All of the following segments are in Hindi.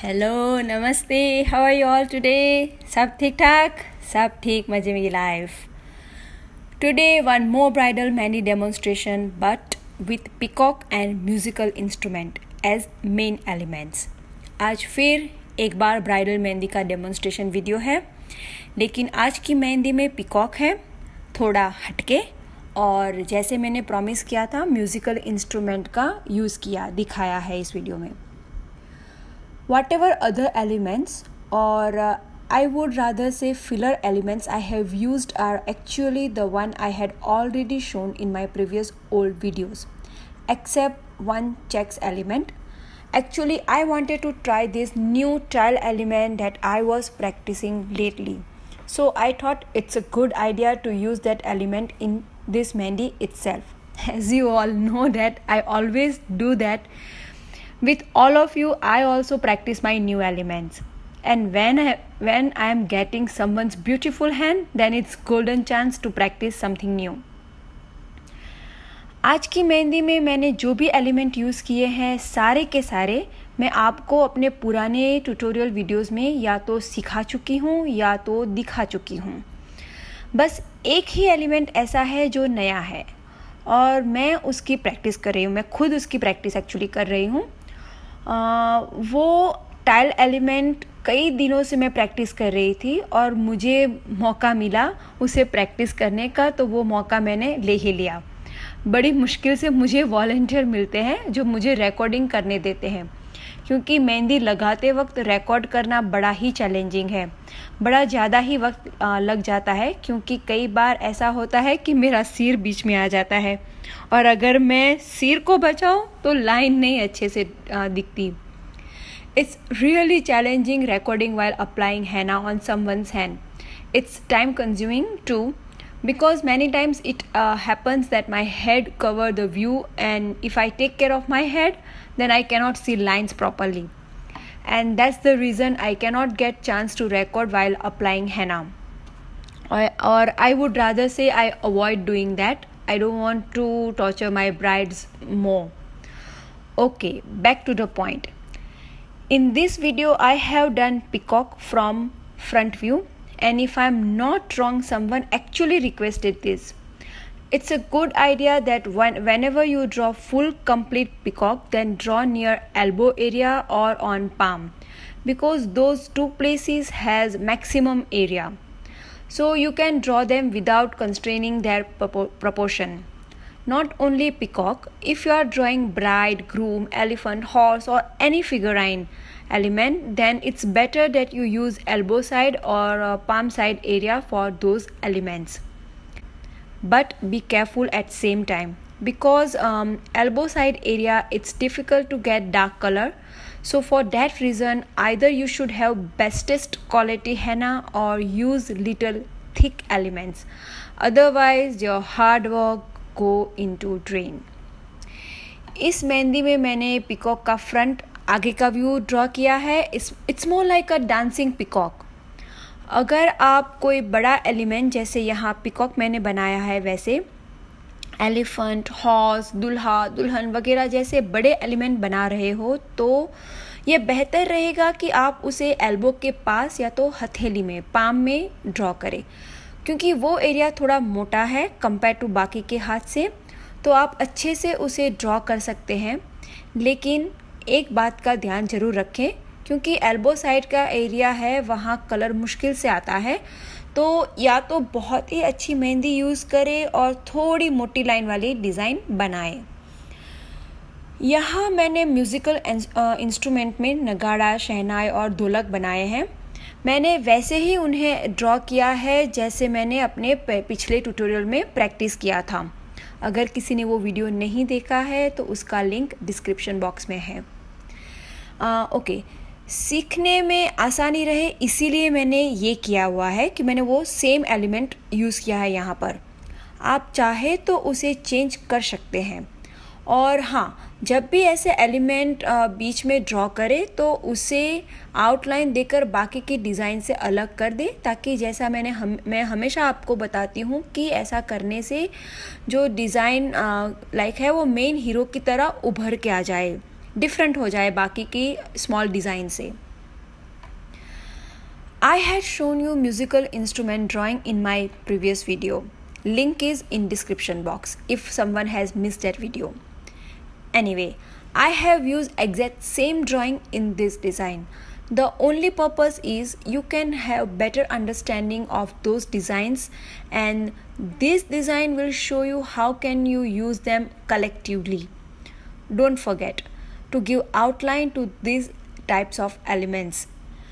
हेलो नमस्ते, how are you all today? सब ठीक ठाक, सब ठीक, मजे में life. Today one more bridal mehndi demonstration but with peacock and musical instrument as main elements. आज फिर एक बार ब्राइडल मेहंदी का डेमोन्स्ट्रेशन वीडियो है, लेकिन आज की मेहंदी में पिकॉक है, थोड़ा हटके, और जैसे मैंने प्रॉमिस किया था म्यूजिकल इंस्ट्रूमेंट का यूज़ किया दिखाया है इस वीडियो में. Whatever other elements or I would rather say filler elements I have used are actually the one I had already shown in my previous old videos, except one checks element. Actually, I wanted to try this new trial element that I was practicing lately. So I thought it's a good idea to use that element in this mehendi itself. As you all know that I always do that. With all of you, I also practice my new elements. And when I am getting someone's beautiful hand, then it's golden chance to practice something new. आज की मेहंदी में मैंने जो भी एलिमेंट यूज़ किए हैं सारे के सारे मैं आपको अपने पुराने ट्यूटोरियल वीडियोस में या तो सिखा चुकी हूँ या तो दिखा चुकी हूँ. बस एक ही एलिमेंट ऐसा है जो नया है और मैं उसकी प्रैक्टिस कर रही हूँ. मैं खुद उसकी प्रैक्टिस एक्चुअली कर रही हूँ. वो टाइल एलिमेंट कई दिनों से मैं प्रैक्टिस कर रही थी और मुझे मौका मिला उसे प्रैक्टिस करने का, तो वो मौका मैंने ले ही लिया. बड़ी मुश्किल से मुझे वॉलंटियर मिलते हैं जो मुझे रिकॉर्डिंग करने देते हैं, क्योंकि मेहंदी लगाते वक्त रिकॉर्ड करना बड़ा ही चैलेंजिंग है. बड़ा ज़्यादा ही वक्त लग जाता है, क्योंकि कई बार ऐसा होता है कि मेरा सिर बीच में आ जाता है और अगर मैं सिर को बचाऊं तो लाइन नहीं अच्छे से दिखती. It's really challenging recording while applying henna on someone's hand. It's time consuming too, because many times it happens that my head cover the view, and if I take care of my head, then I cannot see lines properly, and that's the reason I cannot get chance to record while applying henna, or I would rather say I avoid doing that. I don't want to torture my brides more. Okay, back to the point. In this video I have done peacock from front view, and if I'm not wrong, someone actually requested this. It's a good idea that whenever you draw full complete peacock, then draw near elbow area or on palm, because those two places has maximum area. So you can draw them without constraining their proportion. Not only peacock, if you are drawing bride, groom, elephant, horse or any figurine element, then it's better that you use elbow side or palm side area for those elements. But be careful at same time, because elbow side area it's difficult to get dark color. So for that reason, either you should have bestest quality henna or use little thick elements. Otherwise your hard work go into drain. इस मेहंदी में मैंने पिकॉक का फ्रंट आगे का व्यू ड्रॉ किया है. It's more like a dancing peacock. अगर आप कोई बड़ा एलिमेंट जैसे यहाँ पिकॉक मैंने बनाया है, वैसे एलिफेंट, हॉर्स, दूल्हा दुल्हन वगैरह जैसे बड़े एलिमेंट बना रहे हो, तो ये बेहतर रहेगा कि आप उसे एल्बो के पास या तो हथेली में, पाम में ड्रॉ करें, क्योंकि वो एरिया थोड़ा मोटा है कंपेयर टू बाकी के हाथ से. तो आप अच्छे से उसे ड्रॉ कर सकते हैं, लेकिन एक बात का ध्यान जरूर रखें, क्योंकि एल्बो साइड का एरिया है, वहाँ कलर मुश्किल से आता है. तो या तो बहुत ही अच्छी मेहंदी यूज़ करें और थोड़ी मोटी लाइन वाली डिज़ाइन बनाएं. यहाँ मैंने म्यूज़िकल इंस्ट्रूमेंट में नगाड़ा, शहनाई और ढोलक बनाए हैं. मैंने वैसे ही उन्हें ड्रॉ किया है जैसे मैंने अपने पिछले ट्यूटोरियल में प्रैक्टिस किया था. अगर किसी ने वो वीडियो नहीं देखा है तो उसका लिंक डिस्क्रिप्शन बॉक्स में है. ओके, सीखने में आसानी रहे इसीलिए मैंने ये किया हुआ है कि मैंने वो सेम एलिमेंट यूज़ किया है यहाँ पर. आप चाहे तो उसे चेंज कर सकते हैं. और हाँ, जब भी ऐसे एलिमेंट बीच में ड्रॉ करें तो उसे आउटलाइन देकर बाकी की डिज़ाइन से अलग कर दें, ताकि जैसा मैं हमेशा आपको बताती हूँ कि ऐसा करने से जो डिज़ाइन लाइक है वो मेन हीरो की तरह उभर के आ जाए, डिफरेंट हो जाए बाकी की स्मॉल डिज़ाइन से. I had shown you musical instrument drawing in my previous video. Link is in description box if someone has missed that video. Anyway, I have used exact same drawing in this design. The only purpose is you can have better understanding of those designs, and this design will show you how can you use them collectively. Don't forget to give outline to these types of elements,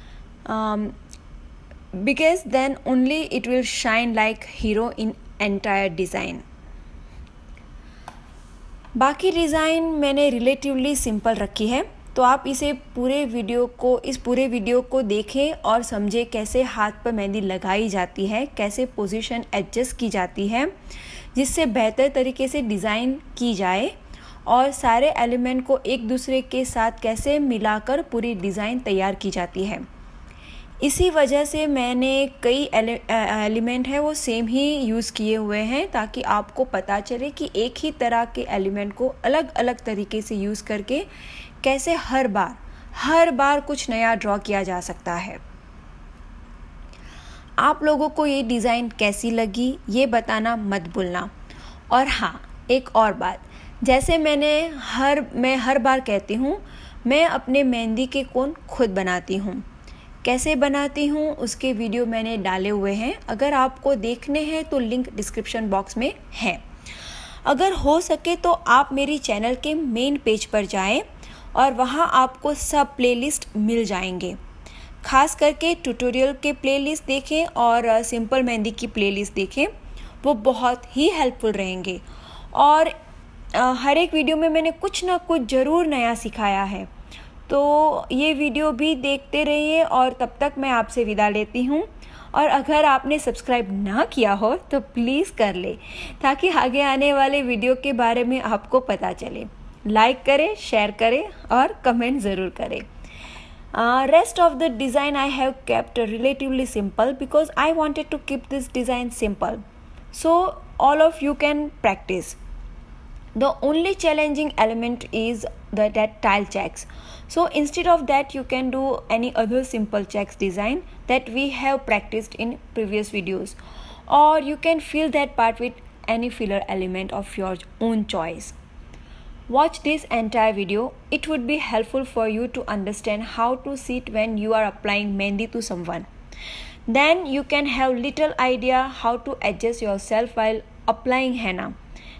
because then only it will shine like hero in entire design. बाकी डिज़ाइन मैंने रिलेटिवली सिंपल रखी है, तो आप इस पूरे वीडियो को देखें और समझें कैसे हाथ पर मेहंदी लगाई जाती है, कैसे पोजीशन एडजस्ट की जाती है जिससे बेहतर तरीके से डिज़ाइन की जाए, और सारे एलिमेंट को एक दूसरे के साथ कैसे मिलाकर पूरी डिज़ाइन तैयार की जाती है। इसी वजह से मैंने कई एलिमेंट है वो सेम ही यूज़ किए हुए हैं, ताकि आपको पता चले कि एक ही तरह के एलिमेंट को अलग अलग तरीके से यूज़ करके कैसे हर बार कुछ नया ड्रॉ किया जा सकता है। आप लोगों को ये डिज़ाइन कैसी लगी ये बताना मत भूलना। और हाँ, एक और बात, जैसे मैं हर बार कहती हूँ, मैं अपने मेहंदी के कोन खुद बनाती हूँ। कैसे बनाती हूँ उसके वीडियो मैंने डाले हुए हैं, अगर आपको देखने हैं तो लिंक डिस्क्रिप्शन बॉक्स में है। अगर हो सके तो आप मेरी चैनल के मेन पेज पर जाएं और वहाँ आपको सब प्लेलिस्ट मिल जाएंगे। खास करके ट्यूटोरियल के प्लेलिस्ट देखें और सिंपल मेहंदी की प्लेलिस्ट देखें, वो बहुत ही हेल्पफुल रहेंगे। और हर एक वीडियो में मैंने कुछ ना कुछ ज़रूर नया सिखाया है, तो ये वीडियो भी देखते रहिए। और तब तक मैं आपसे विदा लेती हूँ, और अगर आपने सब्सक्राइब ना किया हो तो प्लीज़ कर ले, ताकि आगे आने वाले वीडियो के बारे में आपको पता चले। लाइक करें, शेयर करें और कमेंट ज़रूर करें। Rest of the design I have kept relatively simple because I wanted to keep this design simple, so all of you can practice. The only challenging element is that tile checks. So instead of that, you can do any other simple checks design that we have practiced in previous videos, or you can fill that part with any filler element of your own choice. Watch this entire video. It would be helpful for you to understand how to sit when you are applying mehendi to someone. Then you can have little idea how to adjust yourself while applying henna.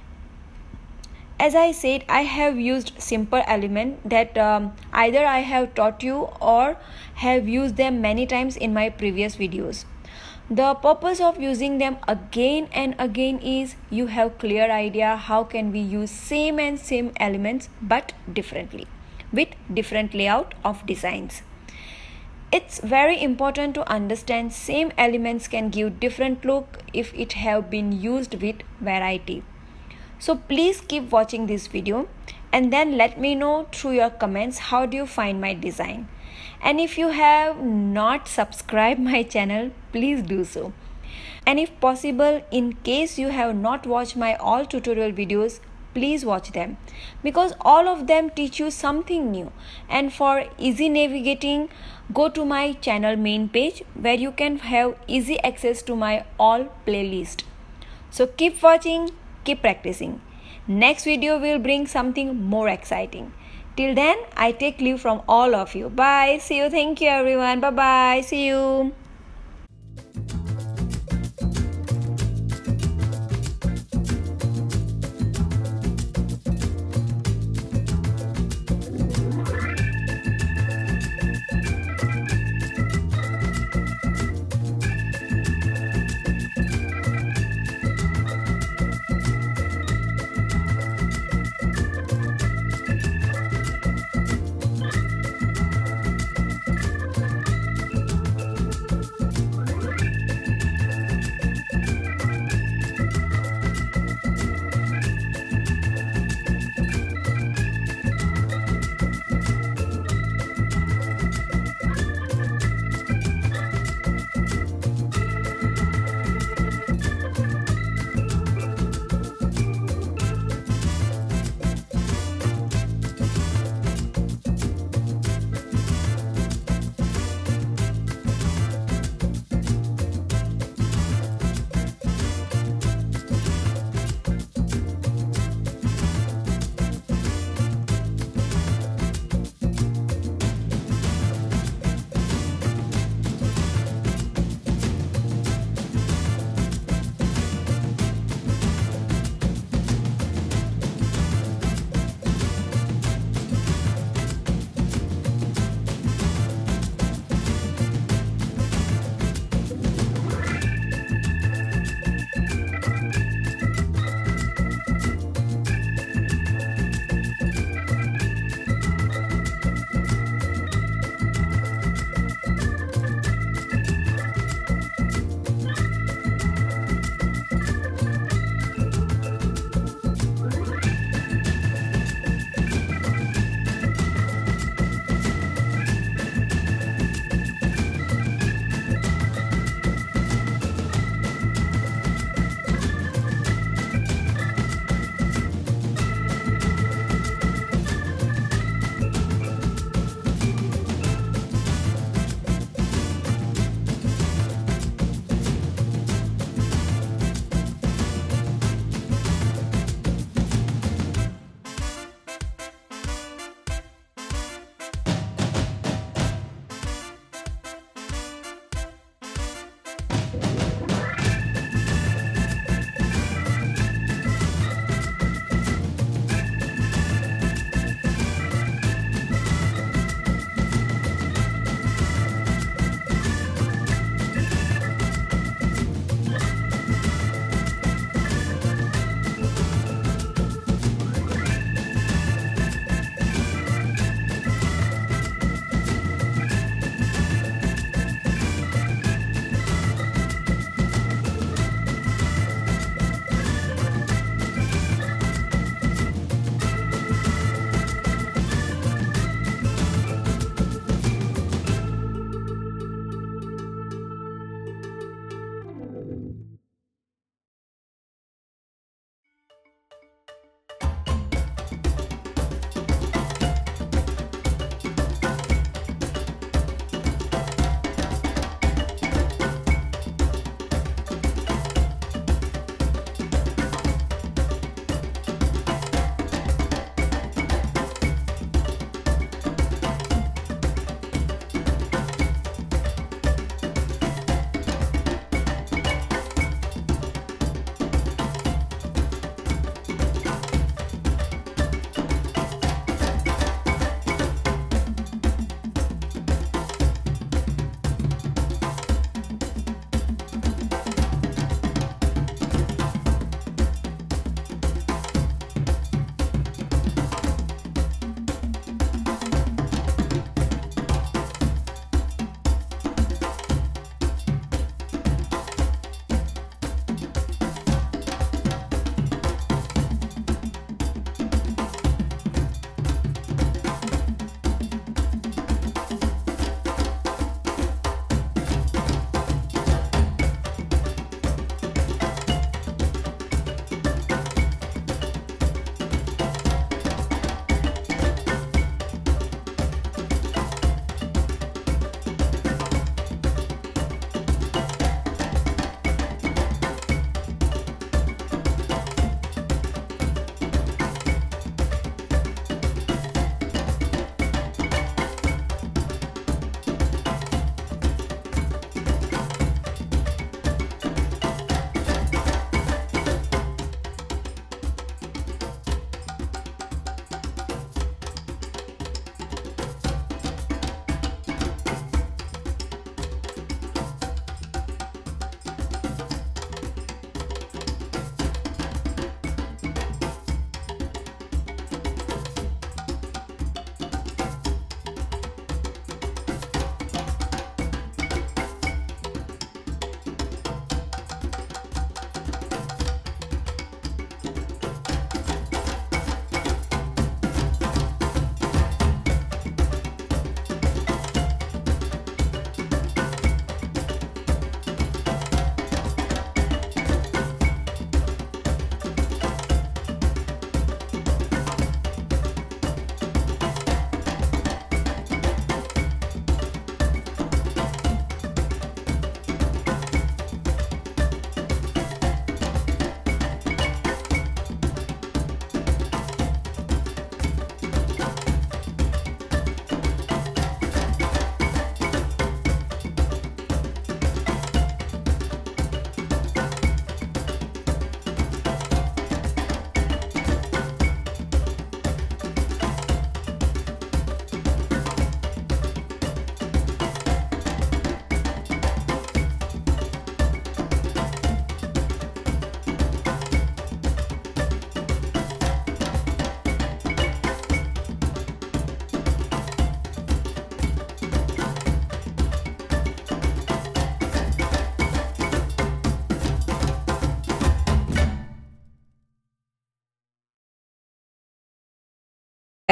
As I said, I have used simple element that either I have taught you or have used them many times in my previous videos. The purpose of using them again and again is you have clear idea how can we use same elements but differently with different layout of designs. It's very important to understand same elements can give different look if it have been used with variety. So please keep watching this video and then let me know through your comments how do you find my design. And if you have not subscribed my channel, please do so. And if possible, in case you have not watched my all tutorial videos, please watch them, because all of them teach you something new. And for easy navigating, go to my channel main page where you can have easy access to my all playlist. So keep watching, keep practicing. Next video will bring something more exciting. Till then, I take leave from all of you. Bye. See you. Thank you, everyone. Bye-bye. See you.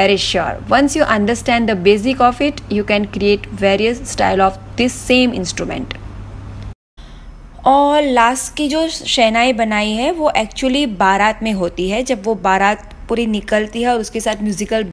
very sure. Once you understand the basic of it, you can create various style of this same instrument. और लास्ट की जो शहनाई बनाई है वो एक्चुअली बारात में होती है, जब वो बारात पूरी निकलती है और उसके साथ म्यूज़िकल